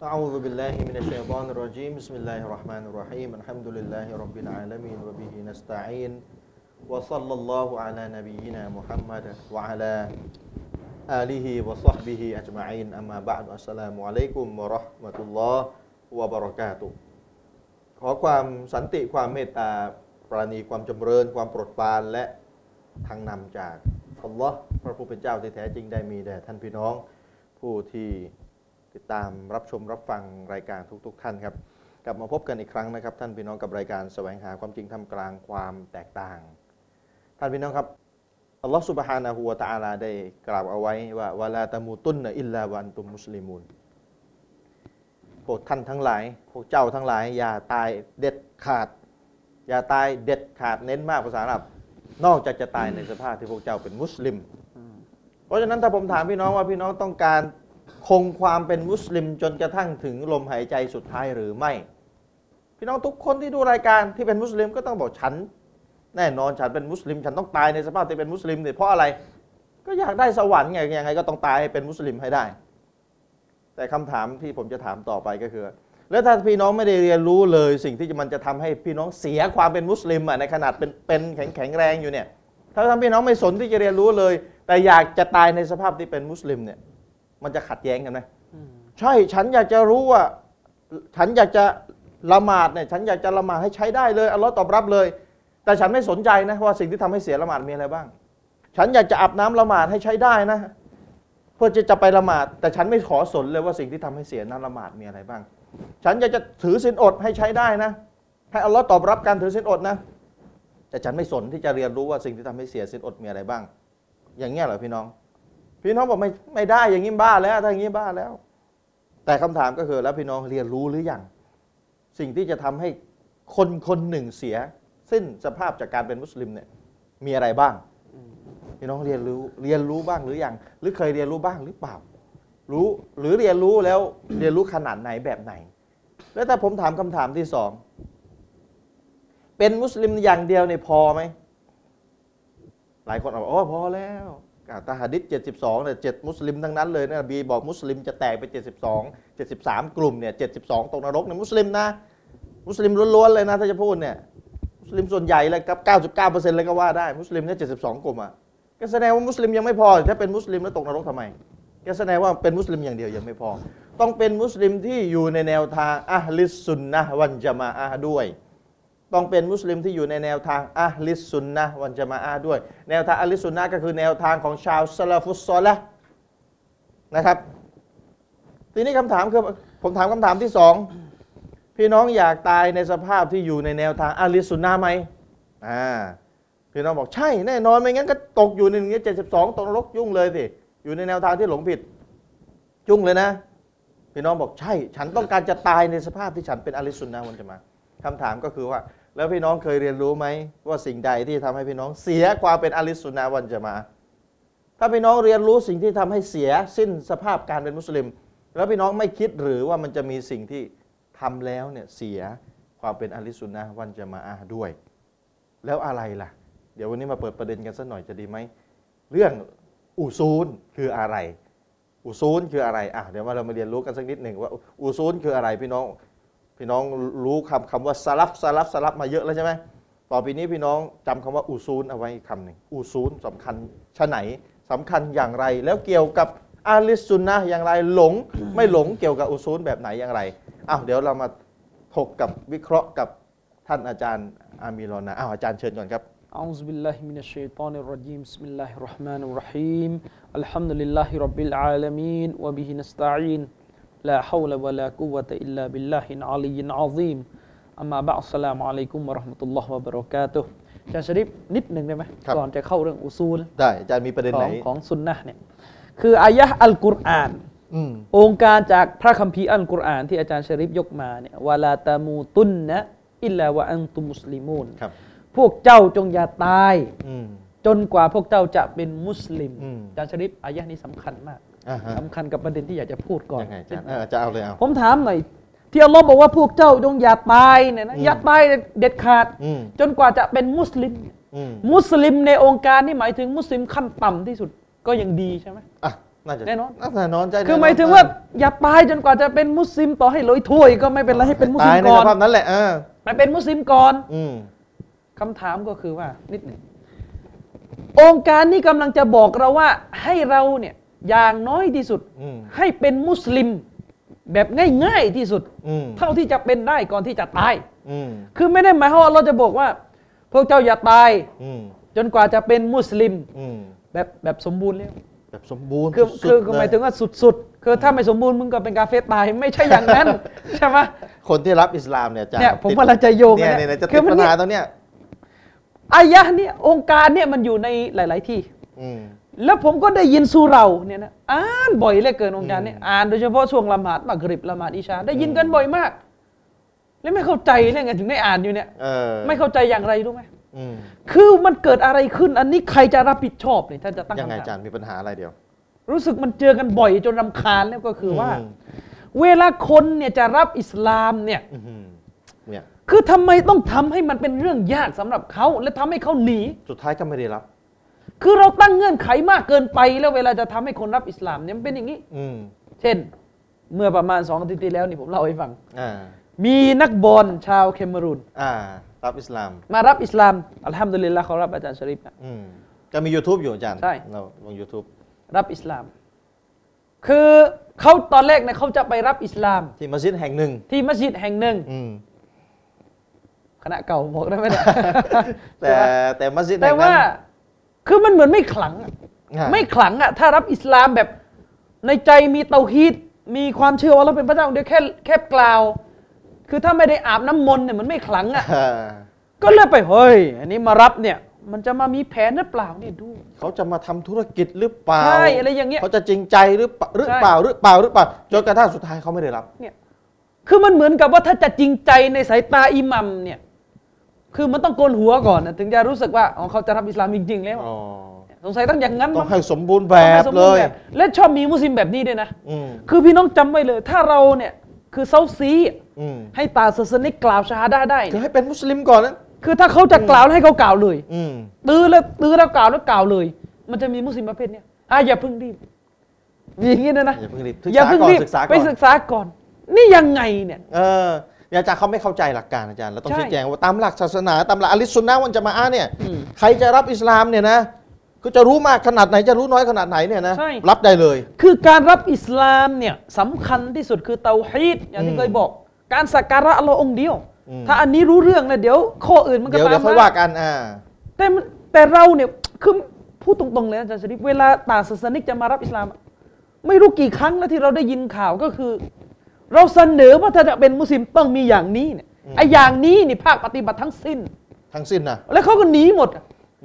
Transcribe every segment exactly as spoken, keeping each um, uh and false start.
أعوذ بالله من الشيطان الرجيم بسم الله الرحمن الرحيم الحمد لله رب العالمين وبه نستعين وصلى الله على نبينا محمد وعلى آله وصحبه أجمعين أما بعد السلام عليكم ورحمة الله وبركاته ขอความสันติความเมตตาปราณีความจำเริญความโปรดปรานและทางนำจากอัลลอฮ์พระผู้เป็นเจ้าที่แท้จริงได้มีแด่ท่านพี่น้องผู้ที่ติดตามรับชมรับฟังรายการทุกๆท่านครับกลับมาพบกันอีกครั้งนะครับท่านพี่น้องกับรายการแสวงหาความจริงท่ามกลางความแตกต่างท่านพี่น้องครับอัลลอฮ์ซุบฮานะฮูวะตะอาลาได้กล่าวเอาไว้ว่าวะลาตะมูตุนนะอิลลาวันตุมมุสลิมูนพวกท่านทั้งหลายพวกเจ้าทั้งหลายอย่าตายเด็ดขาดอย่าตายเด็ดขาดเน้นมากภาษาอาหรับนอกจากจะตายในสภาพที่พวกเจ้าเป็นมุสลิมเพราะฉะนั้นถ้าผมถามพี่น้องว่าพี่น้องต้องการคงความเป็นมุสลิมจนกระทั่งถึงลมหายใจสุดท้ายหรือไม่พี่น้องทุกคนที่ดูรายการที่เป็นมุสลิมก็ต้องบอกฉันแน่นอนฉันเป็นมุสลิมฉันต้องตายในสภาพที่เป็นมุสลิมเนี่ยเพราะอะไรก็อยากได้สวรรค์ไงยังไงก็ต้องตายให้เป็นมุสลิมให้ได้แต่คำถามที่ผมจะถามต่อไปก็คือแล้วถ้าพี่น้องไม่ได้เรียนรู้เลยสิ่งที่มันจะทำให้พี่น้องเสียความเป็นมุสลิมในขนาดเป็นเป็นแข็งแข็งแรงอยู่เนี่ยถ้าทำพี่น้องไม่สนที่จะเรียนรู้เลยแต่อยากจะตายในสภาพที่เป็นมุสลิมเนี่ยมันจะขัดแย้งกันไหมใช่ฉันอยากจะรู้ว่าฉันอยากจะละหมาดเนี่ยฉันอยากจะละหมาดให้ใช้ได้เลยอัลลอฮ์ตอบรับเลยแต่ฉันไม่สนใจนะว่าสิ่งที่ทำให้เสียละหมาดมีอะไรบ้างฉันอยากจะอาบน้ำละหมาดให้ใช้ได้นะเพื่อจะจะไปละหมาดแต่ฉันไม่ขอสนเลยว่าสิ่งที่ทำให้เสียน้ำละหมาดมีอะไรบ้างฉันอยากจะถือศีลอดให้ใช้ได้นะให้อัลลอฮ์ตอบรับการถือศีลอดนะแต่ฉันไม่สนที่จะเรียนรู้ว่าสิ่งที่ทำให้เสียศีลอดมีอะไรบ้างอย่างเงี้ยเหรอพี่น้องพี่น้องบอกไม่ไม่ได้อย่างนี้บ้าแล้วถ้าอย่างนี้บ้าแล้วแต่คำถามก็คือแล้วพี่น้องเรียนรู้หรือยังสิ่งที่จะทำให้คนคนหนึ่งเสียสิ้นสภาพจากการเป็นมุสลิมเนี่ยมีอะไรบ้างพี่น้องเรียนรู้เรียนรู้บ้างหรือยังหรือเคยเรียนรู้บ้างหรือเปล่ารู้หรือเรียนรู้แล้วเรียนรู้ขนาดไหนแบบไหนแล้วถ้าผมถามคำถามที่สองเป็นมุสลิมอย่างเดียวเนี่ยพอไหมหลายคนบอกโอ้พอแล้วตาหะดิษเจ็ดสิบสองเนี่ยเจ็ดมุสลิมทั้งนั้นเลยนะบีบอกมุสลิมจะแตกไปเจ็ดสิบสอง เจ็ดสิบสามกลุ่มเนี่ยเจ็ดสิบสองตกนรกเนี่ยมุสลิมนะมุสลิมล้วนๆเลยนะถ้าจะพูดเนี่ยมุสลิมส่วนใหญ่เลยครับ เก้าสิบเก้าเปอร์เซ็นต์ เลยก็ว่าได้มุสลิมเนี่ยเจ็ดสิบสองกลุ่มอ่ะก็แสดงว่ามุสลิมยังไม่พอถ้าเป็นมุสลิมแล้วตกนรกทำไมก็แสดงว่าเป็นมุสลิมอย่างเดียวยังไม่พอต้องเป็นมุสลิมที่อยู่ในแนวทางอะห์ลิสซุนนะฮ์วัลญะมาอะฮ์ด้วยต้องเป็นมุสลิมที่อยู่ในแนวทางอะห์ลิสซุนนะฮ์วัลญะมาอะฮ์ด้วยแนวทางอะห์ลิสซุนนะฮ์ก็คือแนวทางของชาวซะลาฟุสซอลิห์นะครับทีนี้คำถามคือผมถามคำถามที่สองพี่น้องอยากตายในสภาพที่อยู่ในแนวทางอะห์ลิสซุนนะฮ์ไหมอ่าพี่น้องบอกใช่แน่นอนไม่งั้นก็ตกอยู่ในอย่างเงี้ยเจ็ดสิบสองตกนรกยุ่งเลยสิอยู่ในแนวทางที่หลงผิดยุ่งเลยนะพี่น้องบอกใช่ฉันต้องการจะตายในสภาพที่ฉันเป็นอะห์ลิสซุนนะฮ์วัลญะมาอะฮ์คำถามก็คือว่าแล้วพี่น้องเคยเรียนรู้ไหมว่าสิ่งใดที่ทำให้พี่น้องเสียความเป็นอะห์ลิสซุนนะฮ์วัลญะมาอะฮ์ถ้าพี่น้องเรียนรู้สิ่งที่ทำให้เสียสิ้นสภาพการเป็นมุสลิมแล้วพี่น้องไม่คิดหรือว่ามันจะมีสิ่งที่ทำแล้วเนี่ยเสียความเป็นอะห์ลิสซุนนะฮ์วัลญะมาอะฮ์ด้วยแล้วอะไรล่ะเดี๋ยววันนี้มาเปิดประเด็นกันสักหน่อยจะดีไหมเรื่องอุซูลคืออะไรอุซูลคืออะไรอ่ะเดี๋ยวมาเรามาเรียนรู้กันสักนิดหนึ่งว่าอุซูลคืออะไรพี่น้องพี่น้องรู้คำคำว่าซะลัฟซะลัฟซะลัฟมาเยอะแล้วใช่ไหมต่อไปนี้พี่น้องจำคำว่าอุซูลเอาไว้อีกคำหนึ่งอุซูลสำคัญชะไหนสำคัญอย่างไรแล้วเกี่ยวกับอะห์ลิสซุนนะฮ์อย่างไรหลงไม่หลงเกี่ยวกับอุซูลแบบไหนอย่างไรอ้าวเดี๋ยวเรามาถกกับวิเคราะห์กับท่านอาจารย์อามีรอนะอ้าวอาจารย์เชิญก่อนครับ أعوذ بالله من الشيطان الرجيم بسم الله الرحمن الرحيم الحمد لله رب العالمين وبه نستعين لا حول ولا قوة إلا بالله العلي العظيم أما بعد السلام عليكم ورحمة الله وبركاته อาจารย์ชะริฟนิดหนึ่งได้ไหมก่อนจะเข้าเรื่องอุซูลได้อาจารย์มีประเด็นไหนของซุนนะห์เนี่ยคืออายะห์อัลกุรอานองค์การจากพระคัมภีร์อัลกุรอานที่อาจารย์ชะริฟยกมาเนี่ยวะลาตามูตุนนะอิลลาวะอันตุมุสลิมูนพวกเจ้าจงอย่าตายจนกว่าพวกเจ้าจะเป็นมุสลิมอาจารย์ชะริฟอายะห์นี้สำคัญมากสำคัญกับประเด็นที่อยากจะพูดก่อนจะเอาเลยเอาผมถามหน่อยที่อัลลอฮ์บอกว่าพวกเจ้าจงอย่าตายเนี่ยนะอย่าตายเด็ดขาดจนกว่าจะเป็นมุสลิมมุสลิมในองค์การนี่หมายถึงมุสลิมขั้นต่ำที่สุดก็ยังดีใช่ไหมอ่ะแน่นอนแน่นอนใจคือหมายถึงว่าอย่าตายจนกว่าจะเป็นมุสลิมต่อให้ลอยถ้วยก็ไม่เป็นไรให้เป็นมุสลิมก่อนตายในสภาพนั้นแหละไปเป็นมุสลิมก่อนคำถามก็คือว่านิดหนึ่งองค์การนี้กำลังจะบอกเราว่าให้เราเนี่ยอย่างน้อยที่สุดให้เป็นมุสลิมแบบง่ายๆที่สุดเท่าที่จะเป็นได้ก่อนที่จะตายคือไม่ได้หมายความว่าเราจะบอกว่าพวกเจ้าอย่าตายจนกว่าจะเป็นมุสลิมแบบแบบสมบูรณ์แล้วแบบสมบูรณ์คือคือหมายถึงว่าสุดๆคือถ้าไม่สมบูรณ์มึงก็เป็นกาเฟรตายไม่ใช่อย่างนั้นใช่ไหมคนที่รับอิสลามเนี่ยจะเนี่ยผมกำลังจะโยงเนี่ยเนี่ยจะติดปัญหาตรงเนี้ยอายะห์เนี่ยองค์การเนี่ยมันอยู่ในหลายๆที่แล้วผมก็ได้ยินสุเราเนี่ยนะอ่านบ่อยเหลือเกินองค์การเนี่ยอ่านโดยเฉพาะช่วงละหมาดมักริบละหมาดอิชาได้ยินกันบ่อยมากแล้วไม่เข้าใจเรื่องไงถึงได้อ่านอยู่เนี่ยไม่เข้าใจอย่างไรรู้ไหมคือมันเกิดอะไรขึ้นอันนี้ใครจะรับผิดชอบเนี่ยท่านจะตั้งคำถามยังไงอาจารย์มีปัญหาอะไรเดียวรู้สึกมันเจอกันบ่อยจนรำคาญแล้วก็คือว่าเวลาคนเนี่ยจะรับอิสลามเนี่ยคือทำไมต้องทำให้มันเป็นเรื่องยากสำหรับเขาและทำให้เขาหนีสุดท้ายก็ไม่ได้รับคือเราตั้งเงื่อนไขมากเกินไปแล้วเวลาจะทำให้คนรับอิสลามเนี่ยมันเป็นอย่างนี้เช่นเมื่อประมาณสองอาทิตย์ที่แล้วนี่ผมเล่าให้ฟังมีนักบอลชาวเคเมรูนรับอิสลามมารับอิสลามอัลฮัมดุลิลละเขารับอาจารย์ชะริฟก็มี YouTube อยู่อาจารย์ใช่เราลง YouTube รับอิสลามคือเขาตอนแรกเนี่ยเขาจะไปรับอิสลามที่มัสยิดแห่งหนึ่งที่มัสยิดแห่งหนึ่งคณะเก่าบอกได้ไหมเนี่ยแต่แต่มัสยิดแต่ว่าคือมันเหมือนไม่ขลังไม่ขลังอ่ะถ้ารับอิสลามแบบในใจมีเตาฮีดมีความเชื่อว่าเราเป็นพระเจ้าเดียวแค่แค่กล่าวคือถ้าไม่ได้อาบน้ำมนต์เนี่ยมันไม่ขลังอ่ะก็เลยไปเฮ้ยอันนี้มารับเนี่ยมันจะมามีแผนหรือเปล่าเนี่ยดูเขาจะมาทำธุรกิจหรือเปล่าใช่อะไรอย่างเงี้ยเขาจะจริงใจหรือหรือเปล่าหรือเปล่าหรือเปล่าจนกระทั่งสุดท้ายเขาไม่ได้รับเนี่ยคือมันเหมือนกับว่าถ้าจะจริงใจในสายตาอิหมัมเนี่ยคือมันต้องโกนหัวก่อนนะถึงจะรู้สึกว่าอ๋อเขาจะรับอิสลามจริงๆแล้วสงสัยต้องอย่างนั้นต้องให้สมบูรณ์แบบเลยและชอบมีมุสลิมแบบนี้ด้วยนะคือพี่น้องจำไว้เลยถ้าเราเนี่ยคือเซาซีให้ตาศาสนิกกล่าวชาฮาดะห์ได้คือให้เป็นมุสลิมก่อนนะคือถ้าเขาจะกล่าวให้เขากล่าวเลยตื้อแล้วตื้อแล้วกล่าวแล้วกล่าวเลยมันจะมีมุสลิมประเภทเนี้ยอ่ะอย่าเพิ่งรีบอย่างนี้นะนะอย่าเพิ่งรีบอย่าเพิ่งรีบไปศึกษาก่อนนี่ยังไงเนี่ยเอออาจารย์เขาไม่เข้าใจหลักการอาจารย์เราต้องชี้แจงว่าตามหลักศาสนาตามหลักอะลิซุนนะฮ์วัลญะมาอะฮ์เนี่ยใครจะรับอิสลามเนี่ยนะก็จะรู้มากขนาดไหนจะรู้น้อยขนาดไหนเนี่ยนะรับได้เลยคือการรับอิสลามเนี่ยสำคัญที่สุดคือเตาฮีดอย่างที่เคยบอกการสักการะอัลลอฮ์องเดียวถ้าอันนี้รู้เรื่องแล้วเดี๋ยวข้ออื่นมันก็ตามมาเดี๋ยวค่อยว่ากันอ่าแต่แต่เราเนี่ยคือพูดตรงๆเลยอาจารย์ชะริฟเวลาต่างศาสนิกจะมารับอิสลามไม่รู้กี่ครั้งแล้วที่เราได้ยินข่าวก็คือเราเสนอว่าถ้าจะเป็นมุสลิมต้องมีอย่างนี้เนี่ยไอ้อย่างนี้นี่ภาคปฏิบัติทั้งสิ้นทั้งสิ้นนะแล้วเขาก็หนีหมด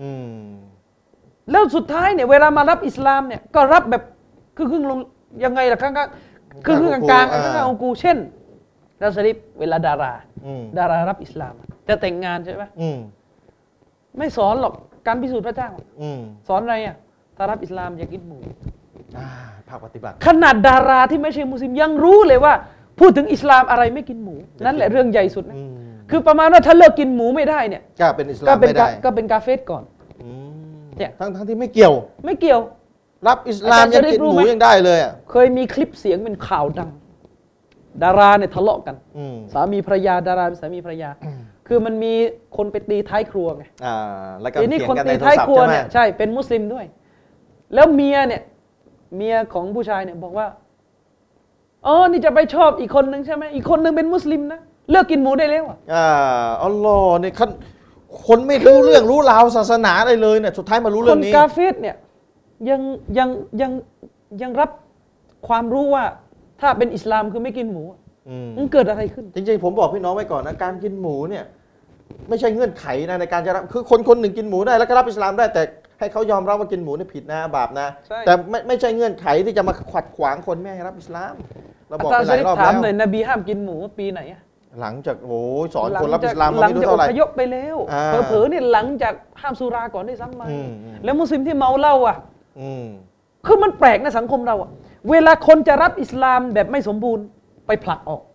แล้วสุดท้ายเนี่ยเวลามารับอิสลามเนี่ยก็รับแบบคือครึ่งลงยังไงล่ะข้างๆคือครึ่งกลางๆข้างๆองกูเช่นเราสลิปเวลาดาราดารารับอิสลามจะแต่งงานใช่ไหมไม่สอนหรอกการพิสูจน์พระเจ้าสอนอะไรอ่ะถ้ารับอิสลามอย่ากินหมูภาคปฏิบัติขนาดดาราที่ไม่ใช่มุสลิมยังรู้เลยว่าพูดถึงอิสลามอะไรไม่กินหมูนั่นแหละเรื่องใหญ่สุดนะคือประมาณว่าถ้าเลิกกินหมูไม่ได้เนี่ยก็เป็นอิสลามไม่ได้ก็เป็นกาเฟรก่อนเนี่ยทั้งทั้งที่ไม่เกี่ยวไม่เกี่ยวรับอิสลามยังกินหมูยังได้เลยอ่ะเคยมีคลิปเสียงเป็นข่าวดังดาราเนี่ยทะเลาะกันสามีภรรยาดาราเป็นสามีภรรยาคือมันมีคนไปตีท้ายครัวไงทีนี้คนตีท้ายครัวเนี่ยใช่เป็นมุสลิมด้วยแล้วเมียเนี่ยเมียของผู้ชายเนี่ยบอกว่าอ๋อนี่จะไปชอบอีกคนนึงใช่ไหมอีกคนนึงเป็นมุสลิมนะเลิกกินหมูได้แล้วอ่ะอัลลอฮ์เนี่ยคนไม่รู้เรื่องรู้ราวศาสนาอะไรเลยเนี่ยสุดท้ายมารู้เรื่องนี้คนกาเฟรเนี่ยยังยังยังยังรับความรู้ว่าถ้าเป็นอิสลามคือไม่กินหมูมันเกิดอะไรขึ้นจริงๆผมบอกพี่น้องไว้ก่อนนะการกินหมูเนี่ยไม่ใช่เงื่อนไขนะในการจะรับคือคนคนหนึ่งกินหมูได้แล้วก็รับอิสลามได้แต่ให้เขายอมรับว่ากินหมูนี่ผิดนะบาปนะแต่ไม่ไม่ใช่เงื่อนไขที่จะมาขัดขวางคนไม่ให้รับอิสลามเราบอกไปหลายรอบแล้วถามหน่อยนบีห้ามกินหมูปีไหนหลังจากโอ้สอนคนรับอิสลามมาไม่รู้เท่าไหร่หลังจากอพยพไปแล้วเผลอๆเนี่ยหลังจากห้ามสุราก่อนได้ซ้ำไปแล้วมุสลิมที่เมาเหล้าอ่ะคือมันแปลกในสังคมเราอ่ะเวลาคนจะรับอิสลามแบบไม่สมบูรณ์ไปผลักออก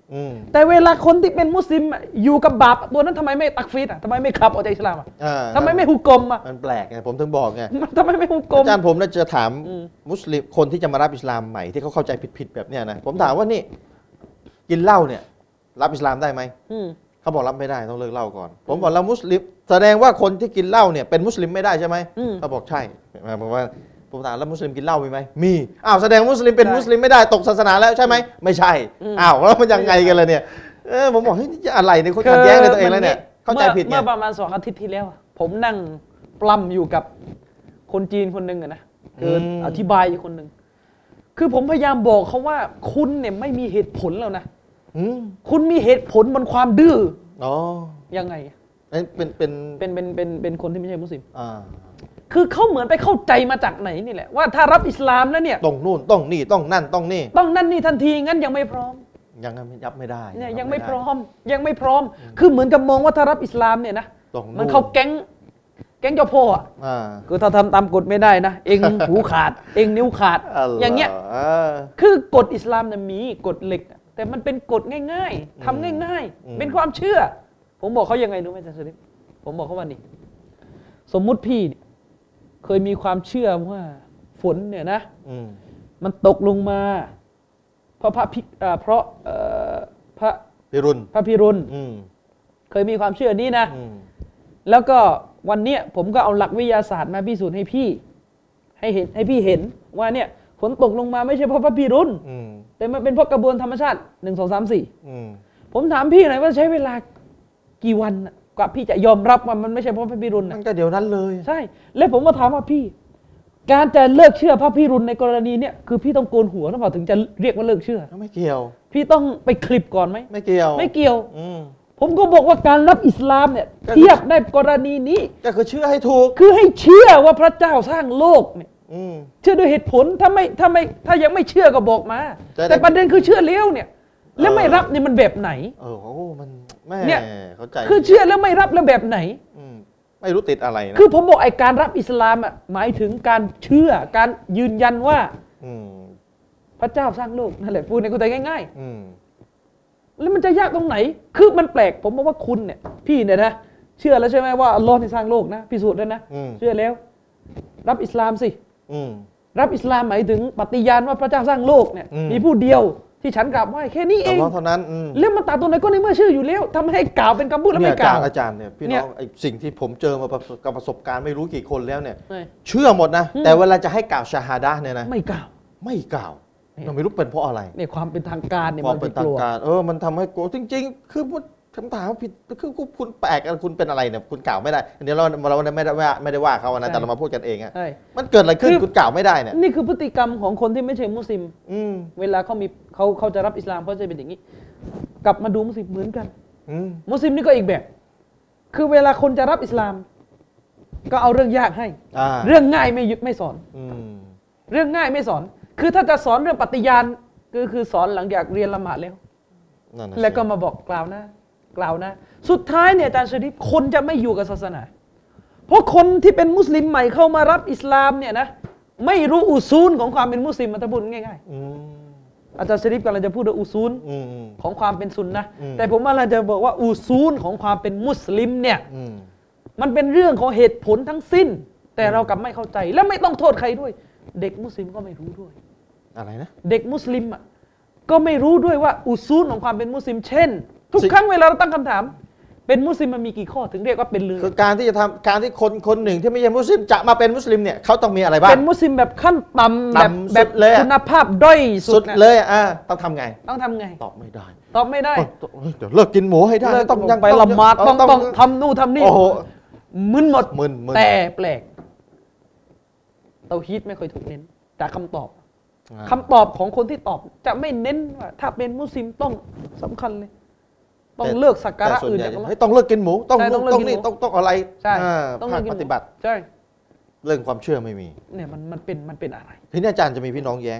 แต่เวลาคนที่เป็นมุสลิมอยู่กับบาปตัวนั้นทำไมไม่ตักฟีดอ่ะทำไมไม่ขับออกจากอิสลามอ่ะทำไมไม่ฮุกกลมอ่ะมันแปลกไงผมถึงบอกไงทำไมไม่ฮุกกลมอาจารย์ผมน่าจะถามมุสลิมคนที่จะมารับอิสลามใหม่ที่เขาเข้าใจผิดๆแบบเนี้ยนะผมถามว่านี่กินเหล้าเนี่ยรับอิสลามได้ไหมเขาบอกรับไม่ได้ต้องเลิกเหล้าก่อนผมบอกแล้วมุสลิมแสดงว่าคนที่กินเหล้าเนี่ยเป็นมุสลิมไม่ได้ใช่ไหมเขาบอกใช่ผมว่าผมถามแล้วมุสลิมกินเหล้ามีไหมมีอ้าวแสดงมุสลิมเป็นมุสลิมไม่ได้ตกศาสนาแล้วใช่ไหมไม่ใช่อ้าวแล้วมันยังไงกันเลยเนี่ยเออผมบอกเฮ้ยนี่อะไรเนี่ยคนขัดแย้งในตัวเองแล้วเนี่ยเข้าใจผิดไงเมื่อประมาณสองอาทิตย์ที่แล้วผมนั่งปล้ำอยู่กับคนจีนคนหนึ่งนะคืออธิบายคนหนึ่งคือผมพยายามบอกเขาว่าคุณเนี่ยไม่มีเหตุผลแล้วนะคุณมีเหตุผลบนความดื้ออ๋อยังไงเป็นเป็นเป็นเป็นเป็นเป็นคนที่ไม่ใช่มุสลิมอ่าคือเขาเหมือนไปเข้าใจมาจากไหนนี่แหละว่าถ้ารับอิสลามแล้วเนี่ยต้องนู่นต้องนี่ต้องนั่นต้องนี่ต้องนั่นนี่ทันทีงั้นยังไม่พร้อมยังยับไม่ได้เนี่ยยังไม่พร้อมยังไม่พร้อมคือเหมือนกับมองว่าถ้ารับอิสลามเนี่ยนะมันเข้าแก๊งแก๊งเจ้าพ่ออ่ะคือถ้าทำตามกฎไม่ได้นะเองหูขาดเองนิ้วขาดอย่างเงี้ยคือกฎอิสลามเนี่ยมีกฎเหล็กแต่มันเป็นกฎง่ายๆทำง่ายๆเป็นความเชื่อผมบอกเขายังไงรู้ไหมอาจารย์สลิปผมบอกเขาว่านี่สมมุติพี่เคยมีความเชื่อว่าฝนเนี่ยนะมันตกลงมาเพราะพระพิเพราะพระพิรุณพระพิรุณเคยมีความเชื่อนี้นะแล้วก็วันเนี้ยผมก็เอาหลักวิทยาศาสตร์มาพิสูจน์ให้พี่ให้เห็นให้พี่เห็นว่าเนี่ยฝนตกลงมาไม่ใช่เพราะพระพิรุณแต่มันเป็นเพราะกระบวนธรรมชาติหนึ่งสองสามสี่ผมถามพี่หน่อยว่าใช้เวลากี่วันกว่าพี่จะยอมรับว่ามันไม่ใช่เพราะพระพิรุณมันก็เดี๋ยวนั้นเลยใช่แล้วผมก็ถามว่าพี่การจะเลิกเชื่อพระพิรุณในกรณีเนี้ยคือพี่ต้องโกนหัวหรือเปล่าถึงจะเรียกว่าเลิกเชื่อไม่เกี่ยวพี่ต้องไปคลิปก่อนไหมไม่เกี่ยวไม่เกี่ยวผมก็บอกว่าการรับอิสลามเนี่ยเทียบในกรณีนี้ก็คือเชื่อให้ถูกคือให้เชื่อว่าพระเจ้าสร้างโลกเนี่ยเชื่อด้วยเหตุผลถ้าไม่ถ้าไม่ถ้ายังไม่เชื่อก็บอกมาแต่ประเด็นคือเชื่อแล้วเนี่ยแล้วไม่รับนี่มันแบบไหนเออโอ้มันแม่เข้าใจคือเชื่อแล้วไม่รับแล้วแบบไหนไม่รู้ติดอะไรนะคือผมบอกไอ้การรับอิสลามอ่ะหมายถึงการเชื่อการยืนยันว่าพระเจ้าสร้างโลกนั่นแหละพูดในเข้าใจง่ายๆแล้วมันจะยากตรงไหนคือมันแปลกผมบอกว่าคุณเนี่ยพี่เนี่ยนะเชื่อแล้วใช่ไหมว่าอัลลอฮ์ที่สร้างโลกนะพิสูจน์แล้วนะเชื่อแล้วรับอิสลามสิรับอิสลามหมายถึงปฏิญาณว่าพระเจ้าสร้างโลกเนี่ยมีผู้เดียวที่ฉันกราบไหว้แค่นี้เองเท่านั้นเรื่องมาตาตรงไหนก็ในเมื่อชื่ออยู่แล้วทำให้กล่าวเป็นคำพูดแล้วไม่กล่าวอาจารย์เนี่ยพี่น้องไอ้สิ่งที่ผมเจอมากับประสบการณ์ไม่รู้กี่คนแล้วเนี่ยเชื่อหมดนะแต่เวลาจะให้กล่าวชาฮาดะห์เนี่ยนะไม่กล่าวไม่กล่าวเราไม่รู้เป็นเพราะอะไรเนี่ยความเป็นทางการเนี่ยมันเป็นทางการเออมันทำให้กลัวจริงๆคือคำถามผิดคือคุณแปลกคุณเป็นอะไรเนี่ยคุณกล่าวไม่ได้เดี๋ยวเราเราไม่ได้ว่าไม่ได้ว่าเขานะแต่เรามาพูดกันเองอะมันเกิดอะไรขึ้นคุณกล่าวไม่ได้เนี่ยนี่คือพฤติกรรมของคนที่ไม่ใช่มุสลิมเวลาเขามีเขาเขาจะรับอิสลามเขาจะเป็นอย่างนี้กลับมาดูมุสลิมเหมือนกันมุสลิมนี่ก็อีกแบบคือเวลาคนจะรับอิสลามก็เอาเรื่องยากให้เรื่องง่ายไม่ยึดไม่สอนเรื่องง่ายไม่สอนคือถ้าจะสอนเรื่องปฏิญาณก็คือสอนหลังจากเรียนละหมาดแล้วแล้วก็มาบอกกล่าวนะกล่าวนะสุดท้ายเนี่ยอาจารย์ชริฟคนจะไม่อยู่กับศาสนาเพราะคนที่เป็นมุสลิมใหม่เข้ามารับอิสลามเนี่ยนะไม่รู้อุซูลของความเป็นมุสลิมมันจะพูดง่ายๆอาจารย์ชริฟกำลังจะพูดว่าอุซูลของความเป็นซุนนะแต่ผมกำลังจะบอกว่าอุซูลของความเป็นมุสลิมเนี่ยมันเป็นเรื่องของเหตุผลทั้งสิ้นแต่เรากลับไม่เข้าใจและไม่ต้องโทษใครด้วยเด็กมุสลิมก็ไม่รู้ด้วยอะไรนะเด็กมุสลิมอ่ะก็ไม่รู้ด้วยว่าอุซูลของความเป็นมุสลิมเช่นทุกครั้งเวลาเราตั้งคำถามเป็นมุสลิมมันมีกี่ข้อถึงเรียกว่าเป็นเลยคือการที่จะทำการที่คนคนหนึ่งที่ไม่ใช่มุสลิมจะมาเป็นมุสลิมเนี่ยเขาต้องมีอะไรบ้างเป็นมุสลิมแบบขั้นต่ำแบบแบบคุณภาพด้อยสุดเลยอ่ะต้องทำไงต้องทำไงตอบไม่ได้ตอบไม่ได้เดี๋ยวเลิกกินหมูให้ได้ต้องยังไปละหมาดต้องต้องทำนู่นทำนี่โอ้โหมึนหมดแต่แปลกเตาฮีดไม่ค่อยถูกเน้นจากคำตอบคำตอบของคนที่ตอบจะไม่เน้นว่าถ้าเป็นมุสลิมต้องสำคัญเลยต้องเลิกสักการะอื่นอย่างต้องเลิกกินหมูต้องต้องนี่ต้องต้องอะไรใช่ต้องปฏิบัติใช่เรื่องความเชื่อไม่มีเนี่ยมันมันเป็นมันเป็นอะไรทีนี้อาจารย์จะมีพี่น้องแย้ง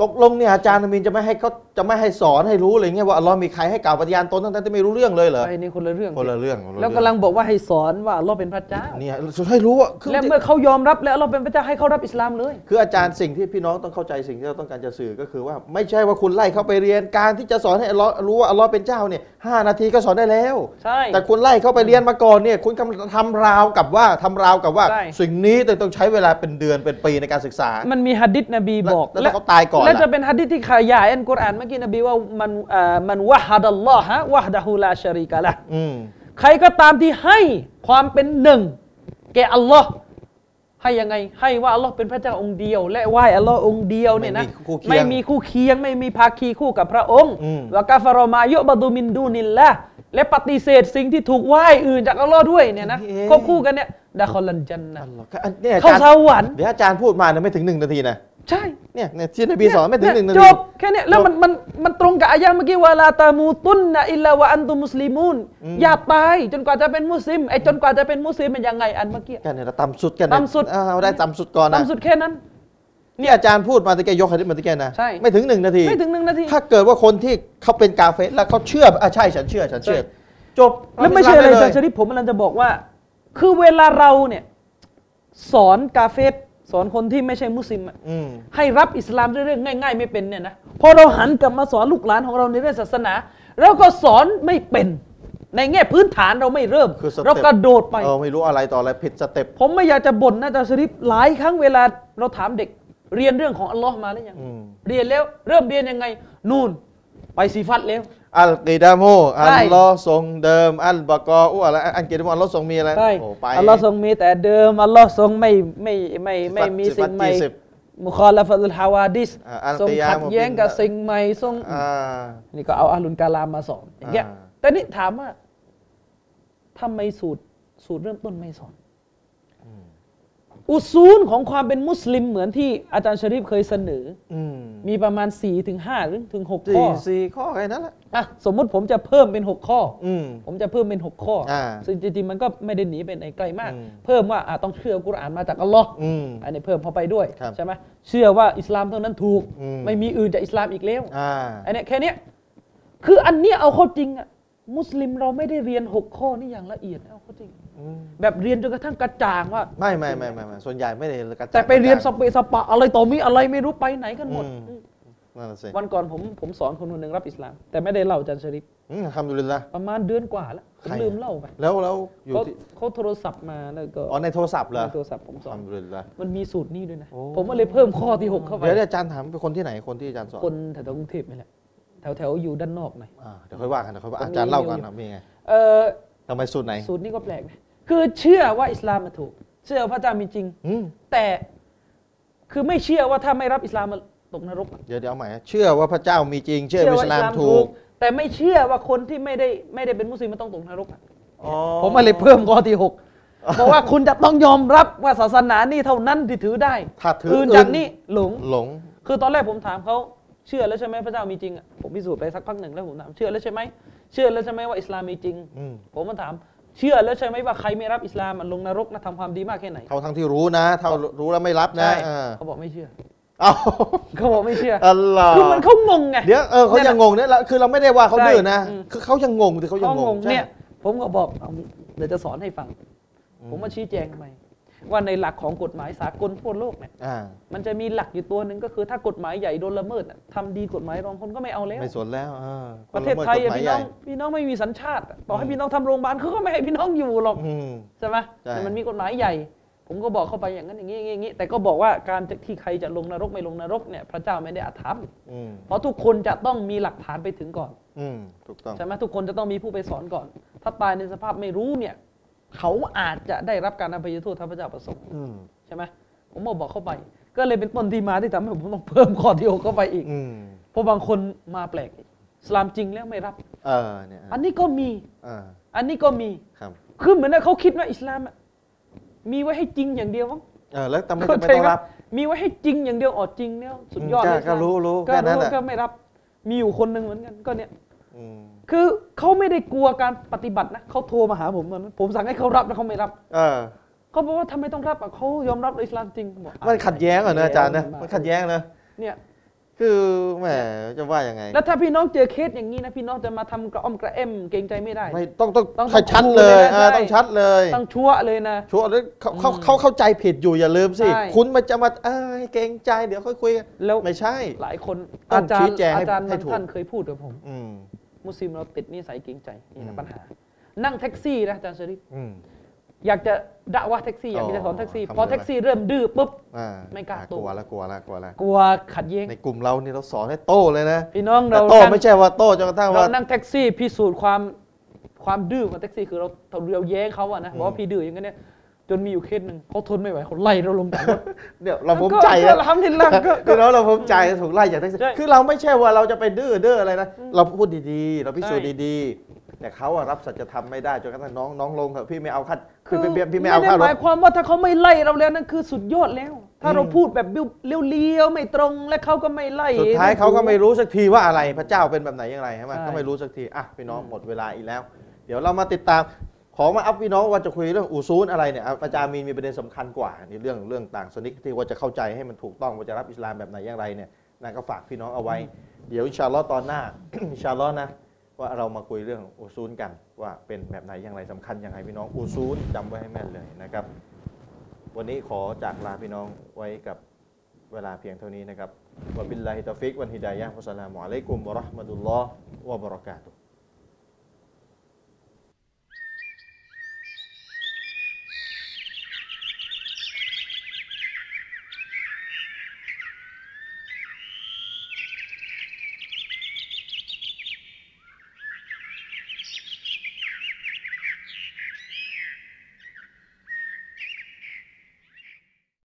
ตกลงเนี่ยอาจารย์อามีนจะไม่ให้เขาจะไม่ให้สอนให้รู้อะไรเงี้ยว่าอัลลอฮ์มีใครให้กล่าวปฏิญาณตนตั้งแต่ไม่รู้เรื่องเลยเหรอไอ้นี่คนละเรื่องคนละเรื่องแล้วกำลังบอกว่าให้สอนว่าอัลลอฮ์เป็นพระเจ้าเนี่ยให้รู้ว่าและเมื่อเขายอมรับแล้วอัลลอฮ์เป็นพระเจ้าให้เขารับอิสลามเลยคืออาจารย์สิ่งที่พี่น้องต้องเข้าใจสิ่งที่เราต้องการจะสื่อก็คือว่าไม่ใช่ว่าคุณไล่เขาไปเรียนการที่จะสอนให้อัลลอฮ์รู้ว่าอัลลอฮ์เป็นเจ้าเนี่ยห้านาทีก็สอนได้แล้วใช่แต่คุณไล่เขาไปเรียนมาก่อนเนี่ยคุณกำลังทำราวกับว่าทำราวกับว่าสิ่งนี้ต้องใช้เวลาเป็นเดือนเป็นปีในการศึกษามันมีหะดีษนบีบอกแล้วเขาตายก่อนแล้วจะเป็นหะดีษที่ขยายอัลกุรอานเมื่อกี้นบีว่ามันมันวะฮัดัลลอฮะวะฮ์ดะฮูลาชะรีกะละห์ใครก็ตามที่ให้ความเป็นหนึ่งแก่อัลลอฮ์ให้ยังไงให้ว่าอัลลอฮ์เป็นพระเจ้าองค์เดียวและไหว้อัลลอฮ์องค์เดียวเนี่ยนะไม่มีคู่เคียงไม่มีภาคีคู่กับพระองค์วะกาฟะรอมายุบะดุมินดูนิลละและปฏิเสธสิ่งที่ถูกไหว้อื่นจากอัลลอฮ์ด้วยเนี่ยนะควบคู่กันเนี่ยดะคอลันจันนะเข้าสวรรค์เดี๋ยวอาจารย์พูดมาเนี่ยไม่ถึงหนึ่งนาทีนะใช่เนี่ยเนี่ยที่นบีสอนไม่ถึงหนึ่งนาทีจบแค่นี้แล้วมันมันมันตรงกับอายะห์เมื่อกี้วะลาตามูตุนนะอิลลาวะอันตุมุสลิมูนอย่าตายจนกว่าจะเป็นมุสลิมไอ้จนกว่าจะเป็นมุสลิมเป็นยังไงอันเมื่อกี้กันเนี่ยต่ำสุดกันต่ำสุดเอาได้ต่ำสุดก่อนนะต่ำสุดแค่นั้นนี่อาจารย์พูดมาตะแกยกหะดีษมาตะแกนะไม่ถึงหนึ่งนาทีไม่ถึงหนึ่งนาทีถ้าเกิดว่าคนที่เขาเป็นกาเฟรแล้วเขาเชื่ออ่ะใช่ฉันเชื่อฉันเชื่อจบแล้วไม่ใช่อะไรอาจารย์ชริฟผมกำลังจะบอกว่าคือเวลาเราเนี่ยสอนกาเฟรสอนคนที่ไม่ใช่มุสลิมให้รับอิสลามเรื่องง่ายๆไม่เป็นเนี่ยนะพอเราหันกลับมาสอนลูกหลานของเราในเรื่องศาสนาเราก็สอนไม่เป็นในแง่พื้นฐานเราไม่เริ่มเรากระโดดไปเออไม่รู้อะไรต่ออะไรผิดสเต็ปผมไม่อยากจะบ่นนะอาจารย์ชริฟหลายครั้งเวลาเราถามเด็กเรียนเรื่องของอัลลอฮ์มาแล้วยังเรียนแล้วเริ่มเรียนยังไงนู่นไปซีฟัตแล้วอัลกิดามูอัลลอฮ์ทรงเดิมอัลบะกออุอะไรอัลกิดามูอัลลอฮ์ทรงมีอะไรโอ้ไปอัลลอฮ์ทรงมีแต่เดิมอัลลอฮ์ทรงไม่ไม่ไม่ไม่มีสิ่งใหม่มุคอลาฟะตุลฮาวาดิสทรงขัดแย้งกับสิ่งใหม่ทรงนี่ก็เอาอัลลุนกาลามมาสอนอย่างเงี้ยแต่นี่ถามว่าทำไมสูตรสูตรเริ่มต้นไม่สอนอุซูลของความเป็นมุสลิมเหมือนที่อาจารย์ชะรีฟเคยเสนอมีประมาณ สี่ถึงห้า หรือถึงหกข้อสี่ข้อแค่นั้นแหละอ่ะสมมุติผมจะเพิ่มเป็นหกข้อผมจะเพิ่มเป็นหกข้อซึ่งจริงๆมันก็ไม่ได้หนีไปไหนไกลมากเพิ่มว่าอ่ะต้องเชื่อกุรอานมาจากอัลลอฮ์อันนี้เพิ่มเข้าไปด้วยใช่ไหมเชื่อว่าอิสลามเท่านั้นถูกไม่มีอื่นจากอิสลามอีกแล้วอันนี้แค่นี้คืออันนี้เอาเข้าจริงอ่ะมุสลิมเราไม่ได้เรียนหกข้อนี่อย่างละเอียดเอาเข้าจริงแบบเรียนจนกระทั่งกระจ่างว่าไม่ไม่ไม่ไม่ส่วนใหญ่ไม่ได้กระจ่างแต่ไปเรียนสเปสปะอะไรต่อมีอะไรไม่รู้ไปไหนกันหมดวันก่อนผมผมสอนคนคนหนึ่งรับอิสลามแต่ไม่ได้เล่าอาจารย์ชะริฟทำดูเลยละประมาณเดือนกว่าแล้วผมลืมเล่าไปแล้วแล้วอยู่ที่เขาโทรศัพท์มาแล้วก็อ๋อในโทรศัพท์เหรอในโทรศัพท์ผมสอนทำดูเลยละมันมีสูตรนี้ด้วยนะผมก็เลยเพิ่มข้อที่หกเข้าไปเดี๋ยวอาจารย์ถามเป็นคนที่ไหนคนที่อาจารย์สอนคนแถวกรุงเทพนี่แหละแถวแถวอยู่ด้านนอกหน่อยเดี๋ยวค่อยว่ากันเดี๋ยวค่อยว่าอาจารย์เล่ากันนะมีไงเออทำไมสูตรไหนสูตรนี้ก็แปลกนะคือเชื่อว่าอิสลามมันถูกเชื่อพระเจ้ามีจริงแต่คือไม่เชื่อว่าถ้าไม่รับอิสลามมันตกนรกเดี๋ยวเดี๋ยวใหม่เชื่อว่าพระเจ้ามีจริงเชื่อว่าอิสลามถูกแต่ไม่เชื่อว่าคนที่ไม่ได้ไม่ได้เป็นมุสลิมมันต้องตกนรกผมมาเลยเพิ่มข้อที่หกเพราะว่าคุณจะต้องยอมรับว่าศาสนานี่เท่านั้นที่ถือได้อื่นจากนี้หลงหลงคือตอนแรกผมถามเขาเชื่อแล้วใช่ไหมพระเจ้ามีจริงอ่ะผมพิสูจน์ไปสักพักหนึ่งแล้วผมถามเชื่อแล้วใช่ไหมเชื่อแล้วใช่ไหมว่าอิสลามมีจริงผมมาถามเชื่อแล้วใช่ไหมว่าใครไม่รับอิสลามมันลงนรกนะทำความดีมากแค่ไหนเขาทั้งที่รู้นะเท่ารู้แล้วไม่รับนะเขาบอกไม่เชื่อเอาเขาบอกไม่เชื่ออัลลอฮ์คือมันเขางงไงเดี๋ยวเออเขายังงงเนี่ยคือเราไม่ได้ว่าเขาดื้อนะคือเขายังงงแต่เขายังงงเนี่ยผมก็บอกเดี๋ยวจะสอนให้ฟังผมมาชี้แจงไปว่าในหลักของกฎหมายสากลทั่วโลกเนี่ยมันจะมีหลักอยู่ตัวหนึ่งก็คือถ้ากฎหมายใหญ่โดนละเมิดทำดีกฎหมายรองคนก็ไม่เอาแล้วไม่สนแล้วประเทศไทยพี่น้องพี่น้องไม่มีสัญชาติต่อให้พี่น้องทำโรงพยาบาลเขาก็ไม่ให้พี่น้องอยู่หรอกใช่ไหมแต่มันมีกฎหมายใหญ่ผมก็บอกเข้าไปอย่างนั้นอย่างนี้อย่างนี้แต่ก็บอกว่าการที่ใครจะลงนรกไม่ลงนรกเนี่ยพระเจ้าไม่ได้อาธรรมเพราะทุกคนจะต้องมีหลักฐานไปถึงก่อนถูกต้องใช่ไหมทุกคนจะต้องมีผู้ไปสอนก่อนถ้าตายในสภาพไม่รู้เนี่ยเขาอาจจะได้รับการอภัยโทษถ้าพระเจ้าประสงค์ใช่ไหมผมบอกบอกเข้าไปก็เลยเป็นต้นที่มาที่ทำให้ผมต้องเพิ่มข้อที่หกเข้าไปอีกเพราะบางคนมาแปลกอิสลามจริงแล้วไม่รับอันนี้ก็มีอันนี้ก็มีคือเหมือนเขาคิดว่าอิสลามมีไว้ให้จริงอย่างเดียวมั้งแล้วทำไมจะไม่ต้องรับมีไว้ให้จริงอย่างเดียวอ๋อจริงแล้วสุดยอดเลยก็รู้รู้ก็รู้ก็ไม่รับมีอยู่คนหนึ่งเหมือนกันก็เนี่ยคือเขาไม่ได้กลัวการปฏิบัตินะเขาโทรมาหาผมมันผมสั่งให้เขารับแล้วเขาไม่รับเขาบอกว่าทำไมต้องรับเขายอมรับอิสลามจริงมันขัดแย้งเหรอนะอาจารย์นะมันขัดแย้งนะเนี่ยคือแหมจะว่ายังไงแล้วถ้าพี่น้องเจอเคสอย่างนี้นะพี่น้องจะมาทำกระอ้อมกระเอ็มเกรงใจไม่ได้ไม่ต้องต้องต้องให้ชัดเลยต้องต้องชัดเลยต้องชั่วเลยนะชัวร์เลยเขาเขาเขาเข้าใจผิดอยู่อย่าลืมสิใช่คุณมาจะมาเอ้ยเกรงใจเดี๋ยวค่อยคุยกันแล้วไม่ใช่หลายคนต้ออาง จารชี้ย์แจงให้อาจารย์ให้บางถูกท่านเคยพูดกับผมอืมมุสลิมเราติดนิสัยเกรงใจนี่อืนะมปัญหา นั่งแท็กซี่นะอาจารย์ชริฟอืมอยากจะด่าว่าแท็กซี่อยากจะสอนแท็กซี่อ๋อพอแท็กซี่เริ่มดื้อปุ๊บอ่าไม่กล้าอ่โต้กลัวละกลัวละกลัวละกลัวขัดแย้งในกลุ่มเรานี่เราสอนให้โต้เลยนะพี่น้องแต่เราโต้นั่งไม่ใช่ว่าโต้จนกระทั่งเราว่านั่งแท็กซี่พิสูจน์ความความดื้อของแท็กซี่คือเราเราแย้งเขาอะนะบอกว่าพี่ดื้ออย่างเงี้ยจนมีอยู่เคสหนึ่งเขาทนไม่ไหวเขาไล่เราลงจากรถเนี่ยเราภูมิใจก็นะทำทีหลังก็คือเราเราภูมิใจถูกไล่จากแท็กซี่ใช่คือเราไม่ใช่ว่าเราจะไปดื้อเด้ออะไรนะเราพูดดีๆ เราพิสูจน์ใช่ดีๆ แต่เขาอะรับสัจธรรมไม่ได้จนกระทั่งน้องน้องลงเถอะพี่ไม่เอาค่าคืคืออพี่พี่ไม่เอาค่ารหถมายความว่าถ้าเขาไม่ไล่เราแล้วนั่นคือสุดยอดแล้ว ถ้าเราอืมพูดแบบเลี้ยวๆไม่ตรงและเขาก็ไม่ไล่สุดท้ายเขาก็ไม่รู้สักทีว่าอะไรพระเจ้าเป็นแบบไหนอย่างไรใช่ไหมใช่ก็ไม่รู้สักทีอ่ะพี่น้องหมดเวลาอีกแล้ว เดี๋ยวเรามาติดตามขอมาอัพพี่น้องว่าจะคุยเรื่องอูซูนอะไรเนี่ยอาจารย์มีมีประเด็นสำคัญกว่าในเรื่องเรื่องต่างศาสนิกที่ว่าจะเข้าใจให้มันถูกต้องว่าจะรับอิสลามแบบไหนอย่างไรเนี่ยนั่นก็ฝากพี่น้องเอาไว้ เดี๋ยวอินชาอัลลอฮ์ตอนหน้า อินชาอัลลอฮ์นะว่าเรามาคุยเรื่องอูซูนกันว่าเป็นแบบไหนอย่างไรสำคัญอย่างไรพี่น้องอูซูนจำไว้ให้แม่นเลยนะครับวันนี้ขอจากลาพี่น้องไว้กับเวลาเพียงเท่านี้นะครับวะบิลลาฮิตอฟิกวันฮิดายะฮ์วัสสลามุอะลัยกุมวะเราะห์มะตุลลอฮ์วะบะเราะกาตุฮ์